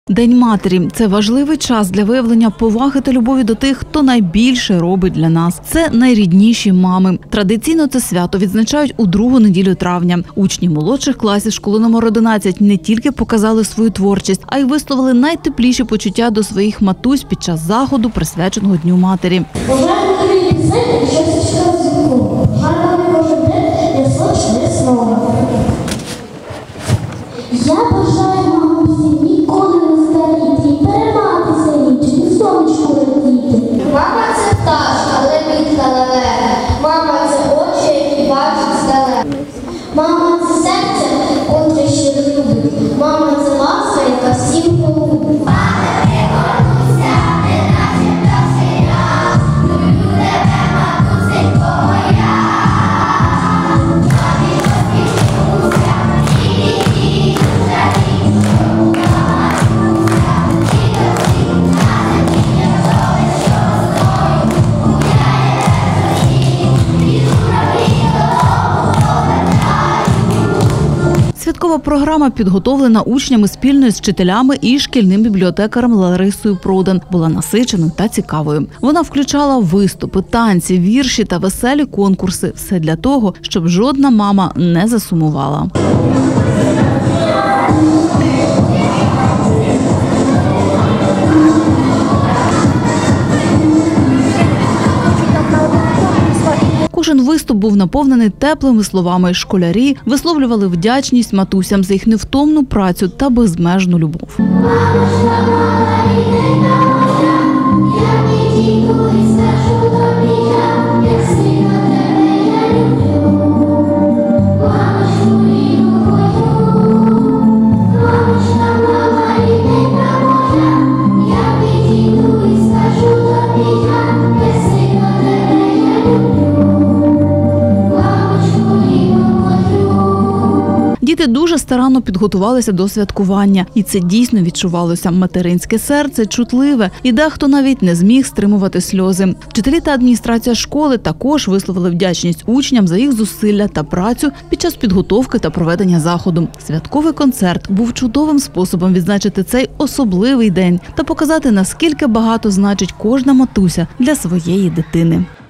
День матері – це важливий час для виявлення поваги та любові до тих, хто найбільше робить для нас. Це найрідніші мами. Традиційно це свято відзначають у другу неділю травня. Учні молодших класів школи номер 11 не тільки показали свою творчість, а й висловили найтепліші почуття до своїх матусь під час заходу, присвяченого Дню матері. Бажаємо тобі пісень, щастя зимку. Гарно кожен день, ясно слова. Я бажаю мамусі ніколи не старіти і перейматися нічим, і сонечку радіти. Мама – це пташка, лебідка лелека. Мама – це очі, які бачать здалека. Мама – це серце, котре щиро любить. Мама – це ласка, яка всім полюбить. Святкова програма підготовлена учнями спільно з вчителями і шкільним бібліотекарем Ларисою Продан. Була насиченою та цікавою. Вона включала виступи, танці, вірші та веселі конкурси. Все для того, щоб жодна мама не засумувала. Кожен виступ був наповнений теплими словами. Школярі висловлювали вдячність матусям за їх невтомну працю та безмежну любов. Діти дуже старанно підготувалися до святкування. І це дійсно відчувалося. Материнське серце чутливе, і дехто навіть не зміг стримувати сльози. Вчителі та адміністрація школи також висловили вдячність учням за їх зусилля та працю під час підготовки та проведення заходу. Святковий концерт був чудовим способом відзначити цей особливий день та показати, наскільки багато значить кожна матуся для своєї дитини.